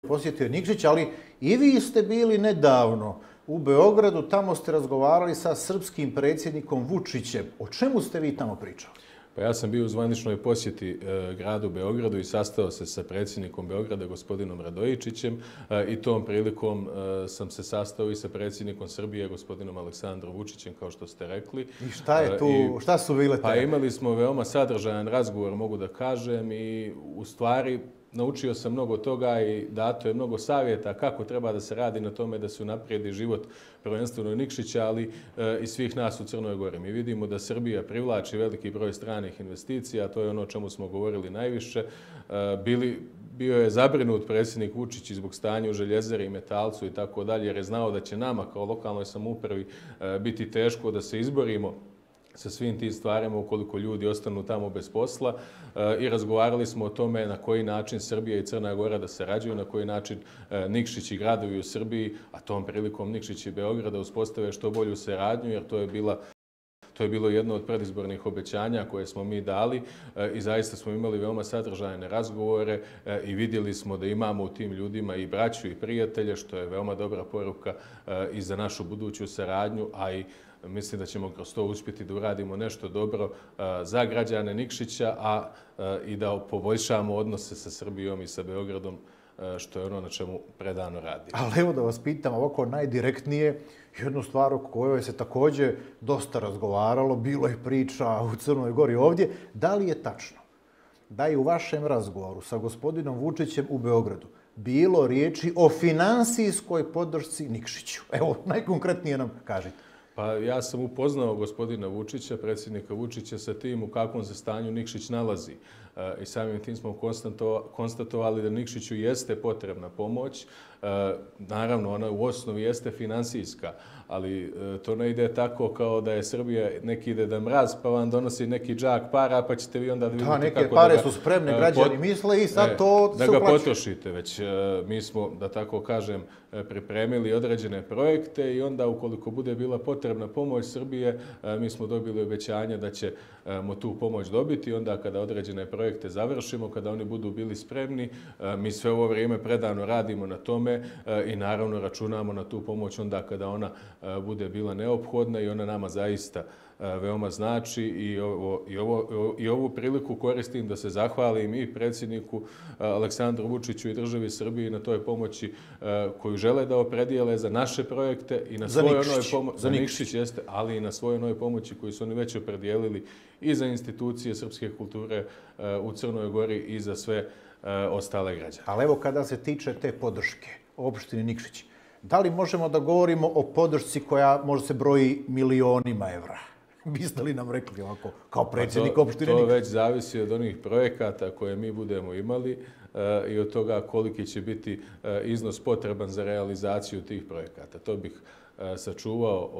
posjetio Nikšić, ali i vi ste bili nedavno u Beogradu, tamo ste razgovarali sa srpskim predsjednikom Vučićem. O čemu ste vi tamo pričali? Pa ja sam bio u zvaničnoj posjeti gradu Beogradu i sastao se sa predsjednikom Beograda, gospodinom Radojičićem, i tom prilikom sam se sastao i sa predsjednikom Srbije, gospodinom Aleksandrom Vučićem, kao što ste rekli. I šta je tu, šta su bile te? Pa imali smo veoma sadržajan razgovor, mogu da kažem, i u stvari naučio sam mnogo toga i dato je mnogo savjeta kako treba da se radi na tome da se unaprijedi život prvenstveno Nikšića, ali i svih nas u Crnoj Gori. Mi vidimo da Srbija privlači veliki broj stranih investicija, to je ono o čemu smo govorili najviše. Bio je zabrinut predsjednik Vučić zbog stanja u Željezari i Metalcu i tako dalje, jer je znao da će nama kao lokalnoj samoupravi biti teško da se izborimo sa svim tim stvarima ukoliko ljudi ostanu tamo bez posla, i razgovarali smo o tome na koji način Srbija i Crna Gora da sarađuju, na koji način Nikšić i gradovi u Srbiji, a tom prilikom Nikšić i Beograd, da uspostave što bolju saradnju, jer to je bilo jedno od predizbornih obećanja koje smo mi dali i zaista smo imali veoma sadržajne razgovore i vidjeli smo da imamo u tim ljudima i braću i prijatelje, što je veoma dobra poruka i za našu buduću saradnju, a i mislim da ćemo kroz to uspjeti da uradimo nešto dobro za građane Nikšića, a i da poboljšamo odnose sa Srbijom i sa Beogradom, što je ono na čemu predano radi. Ali evo da vas pitam ovako najdirektnije, jednu stvar o kojoj se također dosta razgovaralo, bilo je priča u Crnoj Gori ovdje. Da li je tačno da je u vašem razgovoru sa gospodinom Vučićem u Beogradu bilo riječi o finansijskoj podršci Nikšiću? Evo, najkonkretnije nam kažite. Pa ja sam upoznao gospodina Vučića, predsjednika Vučića, sa tim u kakvom se stanju Nikšić nalazi. I samim tim smo konstatovali da Nikšiću jeste potrebna pomoć. Naravno, ona u osnovi jeste finansijska, ali to ne ide tako kao da je Srbija neki Deda Mraz, pa vam donosi neki džak para, pa ćete vi onda vidjeti kako neke pare su spremne, građani misle i sad to da ga potrošite. Već mi smo, da tako kažem, pripremili određene projekte i onda ukoliko bude bila potrebna pomoć Srbije, mi smo dobili obećanje da ćemo tu pomoć dobiti. Onda kada određene projekte završimo, kada oni budu bili spremni, mi sve ovo vrijeme predano radimo na tome i naravno računamo na tu pomoć onda kada ona bude bila neophodna i ona nama zaista veoma znači i ovu priliku koristim da se zahvalim i predsjedniku Aleksandru Vučiću i državi Srbiji na toj pomoći koju žele da opredijele za naše projekte i na svojoj za Nikšić jeste, ali i na svojoj novoj pomoći koju su oni već opredijelili i za institucije srpske kulture u Crnoj Gori i za sve ostale građane. Ali evo kada se tiče te podrške opštini Nikšić, da li možemo da govorimo o podršci koja može se broji milionima evra? Biste li nam rekli ovako, kao predsjednik opštine Nikšić? To već zavisi od onih projekata koje mi budemo imali i od toga koliki će biti iznos potreban za realizaciju tih projekata. To bih sačuvao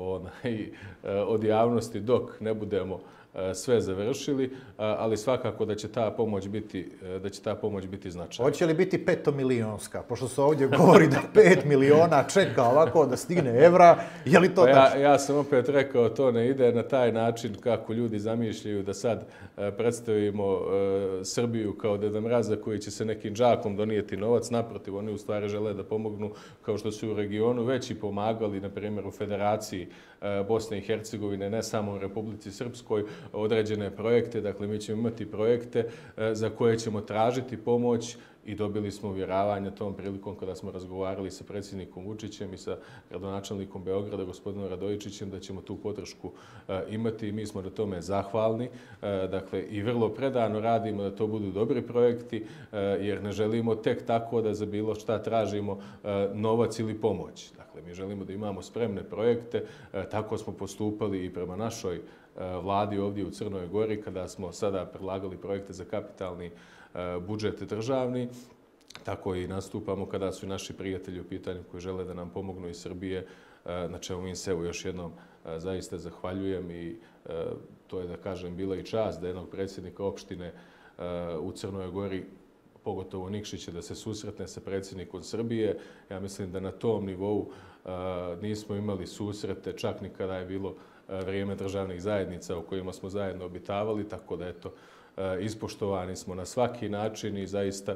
od javnosti dok ne budemo sve završili, ali svakako da će ta pomoć biti značajna. Hoće li biti 5-milionska? Pošto se ovdje govori da 5 miliona čeka ovako da stigne evra, je li to tačno? Ja sam opet rekao, to ne ide na taj način kako ljudi zamišljaju da sad predstavimo Srbiju kao Deda Mraza koji će se nekim džakom donijeti novac. Naprotiv, oni u stvari žele da pomognu kao što su u regionu već i pomagali, na primjer u Federaciji Bosne i Hercegovine, ne samo u Republici Srpskoj, određene projekte. Dakle, mi ćemo imati projekte za koje ćemo tražiti pomoć i dobili smo uvjeravanje tom prilikom kada smo razgovarali sa predsjednikom Vučićem i sa gradonačelnikom Beograda, gospodinom Radojičićem, da ćemo tu podršku imati i mi smo na tome zahvalni. Dakle, i vrlo predano radimo da to budu dobri projekti, jer ne želimo tek tako da za bilo šta tražimo novac ili pomoć. Dakle, mi želimo da imamo spremne projekte, tako smo postupali i prema našoj vladi ovdje u Crnoj Gori kada smo sada predlagali projekte za kapitalni budžet državni. Tako i nastupamo kada su naši prijatelji u pitanju koji žele da nam pomognu iz Srbije, na čemu im se još jednom zaista zahvaljujem i to je, da kažem, bila i čast da jednog predsjednika opštine u Crnoj Gori, pogotovo Nikšića, da se susretne sa predsjednikom Srbije. Ja mislim da na tom nivou nismo imali susrete, čak ni kada je bilo vrijeme državnih zajednica u kojima smo zajedno obitavali, tako da eto, ispoštovani smo na svaki način i zaista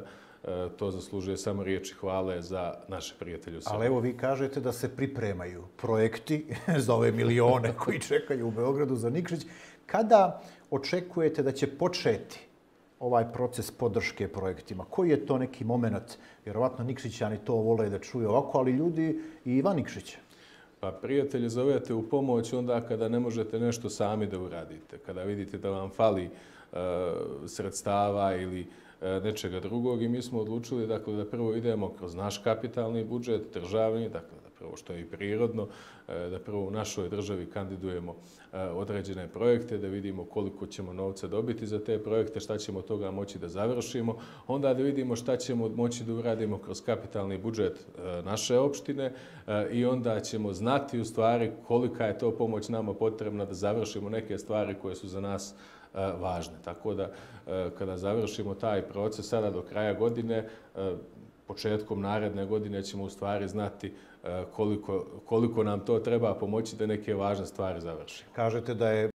to zaslužuje samo riječi hvale za naše prijatelje u Srbiji. Ali evo vi kažete da se pripremaju projekti za ove milione koji čekaju u Beogradu za Nikšić. Kada očekujete da će početi ovaj proces podrške projektima? Koji je to neki moment? Vjerovatno Nikšićani to vole da čuju ovako, ali ljudi i van Nikšića. Pa prijatelji zovete u pomoć onda kada ne možete nešto sami da uradite. Kada vidite da vam fali sredstava ili nečega drugog i mi smo odlučili dakle, da prvo idemo kroz naš kapitalni budžet, državni, dakle da prvo što je i prirodno, da prvo u našoj državi kandidujemo određene projekte, da vidimo koliko ćemo novca dobiti za te projekte, šta ćemo od toga moći da završimo, onda da vidimo šta ćemo moći da uradimo kroz kapitalni budžet naše opštine i onda ćemo znati u stvari kolika je to pomoć nama potrebna da završimo neke stvari koje su za nas važne. Tako da kada završimo taj proces sada do kraja godine, početkom naredne godine ćemo u stvari znati koliko nam to treba pomoći da neke važne stvari završimo. Kažete da je